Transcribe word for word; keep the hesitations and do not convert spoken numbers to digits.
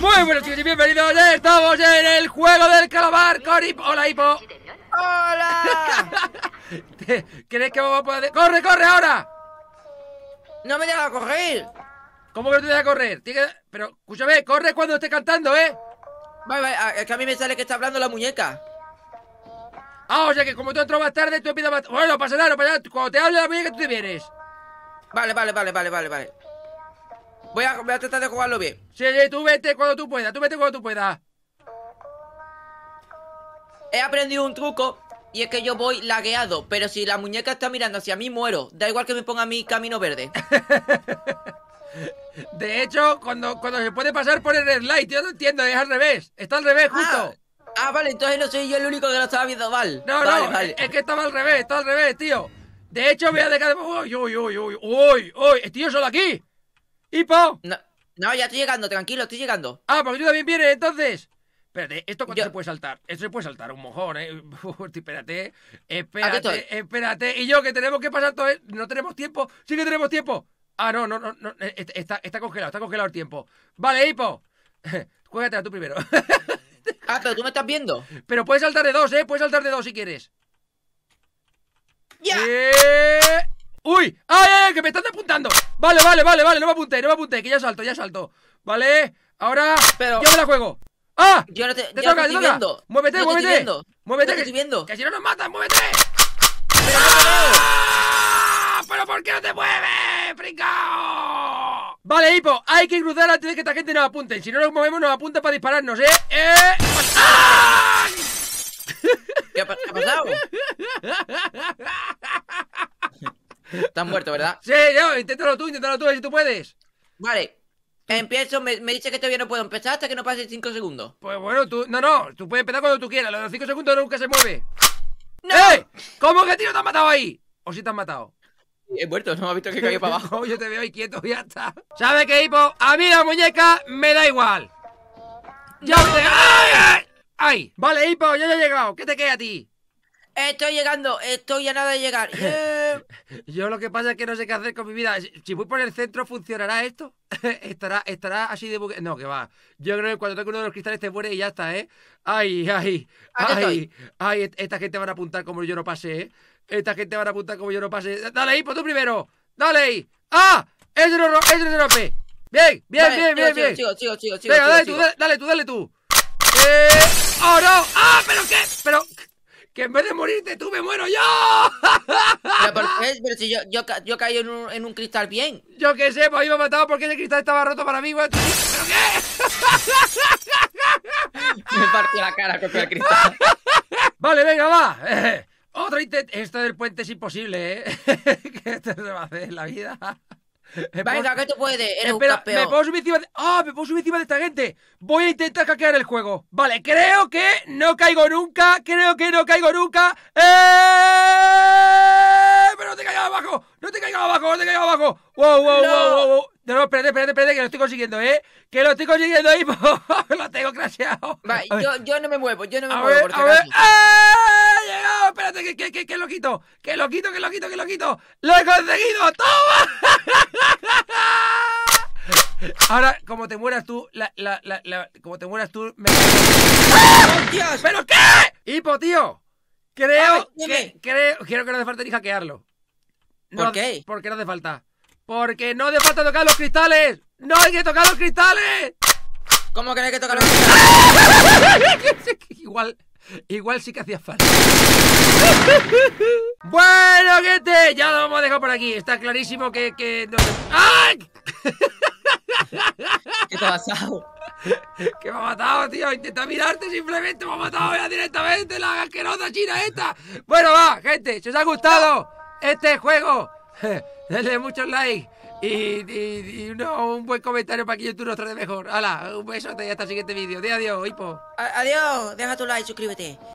Muy buenos chicos y bienvenidos. Estamos en el juego del calamar con Hippo. Hola, Hippo. ¡Hola! ¿Crees que vamos a poder...? ¡Corre, corre ahora! ¡No me deja correr! ¿Cómo que no te deja correr? Tiene que... Pero, escúchame, corre cuando esté cantando, ¿eh? Vale, vale, es que a mí me sale que está hablando la muñeca. Ah, o sea que como tú entras más tarde, tú empiezas más... Bueno, no pasa nada, no pasa nada. Cuando te hable la muñeca, tú te vienes. Vale, vale, vale, vale, vale, vale. Voy a, voy a tratar de jugarlo bien. Sí, sí, tú vete cuando tú puedas, tú vete cuando tú puedas. He aprendido un truco y es que yo voy lagueado, pero si la muñeca está mirando hacia mí, muero. Da igual que me ponga mi camino verde. De hecho, cuando, cuando se puede pasar por el red light, yo no entiendo, es al revés. Está al revés, justo. Ah, ah, vale, entonces no soy yo el único que lo estaba viendo mal. No, vale, no, vale. es que estaba al revés, está al revés, tío. De hecho, voy a dejar de... Uy, uy, uy, uy, uy, uy, estoy yo solo aquí. ¡Hippo! No, no, ya estoy llegando, tranquilo, estoy llegando. Ah, porque tú también vienes, entonces. Espérate, ¿esto cuánto Yo- se puede saltar? Esto se puede saltar un mojón, ¿eh? Uf, espérate, Aquí espérate, estoy. espérate. Y yo, que tenemos que pasar todo... el- No tenemos tiempo, sí que tenemos tiempo. Ah, no, no, no, no, eh, está, está congelado, está congelado el tiempo. Vale, Hippo. Juégatela tú primero. Ah, pero tú me estás viendo. Pero puedes saltar de dos, ¿eh? Puedes saltar de dos si quieres. ¡Ya! Eh... ¡Uy! ¡Ay, ay, ay! ¡Que me están apuntando! Vale, vale, vale, vale, no me apunté, no me apunté, que ya salto, ya salto. Vale, ahora Pero- yo me la juego. ¡Ah! Yo no te, ¡Te yo toca, no te te estoy toca! viendo. ¡Muévete, No te estoy muévete! viendo. ¡Muévete! No te que, estoy viendo. que si no nos matan, muévete. Pero no te veo. ¡Ah! ¿Pero por qué no te mueves, fricao? Vale, Hippo, hay que cruzar antes de que esta gente nos apunte. Si no nos movemos, nos apunta para dispararnos, ¿eh? ¡Eh! ¡Ah! ¿Qué ha, pa- qué ha pasado? Estás muerto, ¿verdad? Sí, yo, inténtalo tú, inténtalo tú, a ver si tú puedes. Vale. Empiezo, me, me dice que todavía no puedo empezar hasta que no pase cinco segundos. Pues bueno, tú... No, no, tú puedes empezar cuando tú quieras. Lo de los cinco segundos nunca se mueve. ¡No! ¡Eh! ¿Cómo que tío te han matado ahí? ¿O si te han matado? He muerto, no me ha visto que cayó para abajo. No, yo te veo ahí quieto y ya está. ¿Sabes qué, Hippo? A mí la muñeca me da igual. ¡Ya No, me no, ¡Ay, ay! ¡Ay! Vale, Hippo, yo ya he llegado. ¿Qué te queda a ti? Estoy llegando, estoy a nada de llegar. Eh, Yo lo que pasa es que no sé qué hacer con mi vida. Si si voy por el centro, ¿funcionará esto? ¿Estará, estará así de bugue? No, que va. Yo creo que cuando toque uno de los cristales te muere y ya está, ¿eh? Ay, ay, Aquí ay, estoy. ay, et- esta gente van a apuntar como yo no pase, ¿eh? Esta gente van a apuntar como yo no pase. Dale, Hippo, tú primero. Dale ahí. ¡Ah! Ese no, ro- ese no se rompe. Bien, bien, vale, bien, bien, bien. sigo, sigo, sigo, sigo, Venga, sigo, dale sigo. tú, dale, dale tú, dale tú. Eh... ¡Oh, no! ¡Ah, pero qué! Pero... Que en vez de morirte tú, me muero yo. Pero, ¿por qué? Pero si yo, yo, ca- yo caí en un, en un cristal bien. Yo qué sé, pues ahí me ha matado porque ese cristal estaba roto para mí, güey. ¿Pero qué? Me partió la cara contra el cristal. Vale, venga, va. Eh, otro intento. Esto del puente es imposible, ¿eh? Que esto no se va a hacer en la vida. Me Venga, puedo- que tú puedes, eres un Espera, campeón. me puedo subir encima de... ¡Ah! Me puedo subir encima de esta gente. Voy a intentar hackear el juego. Vale, creo que no caigo nunca. Creo que no caigo nunca. ¡Eh! Pero no te caigas abajo. No te caigas abajo, no te caigas abajo. ¡Wow, wow, No. wow, wow, wow! No, no, espérate, espérate, espérate, que lo estoy consiguiendo, ¿eh? Que lo estoy consiguiendo ahí. Lo tengo crasheado. Vale, A ver, yo, yo no me muevo, yo no me a muevo, ver, por si a ver. acaso. ¡Ah! ¡He llegado! Espérate, que, que, que, que lo quito. Que lo quito, que lo quito, que lo quito. ¡Lo he conseguido! ¡Toma! Ahora, como te mueras tú, la, la, la, la- como te mueras tú, me... ¡Oh, Dios! ¿Pero qué? Hipo, tío. Creo Ay, dime. que, creo, creo que no hace falta ni hackearlo. No ¿Por hace- qué? Porque no hace falta. Porque no hace falta tocar los cristales. ¡No hay que tocar los cristales! ¿Cómo que no hay que tocar los cristales? Igual, igual sí que hacía falta. Bueno, gente, ya lo vamos a dejar por aquí. Está clarísimo que... que no... ¡Ay! ¿Qué te ha pasado? Que me ha matado, tío. Intenta mirarte, simplemente me ha matado ya directamente la asquerosa china esta. Bueno, va, gente, si os ha gustado este juego, denle muchos likes y, y, y uno- un buen comentario para que YouTube nos trate mejor. Hala, un besote y hasta el siguiente vídeo. Di adiós, Hippo. A- Adiós, deja tu like, suscríbete.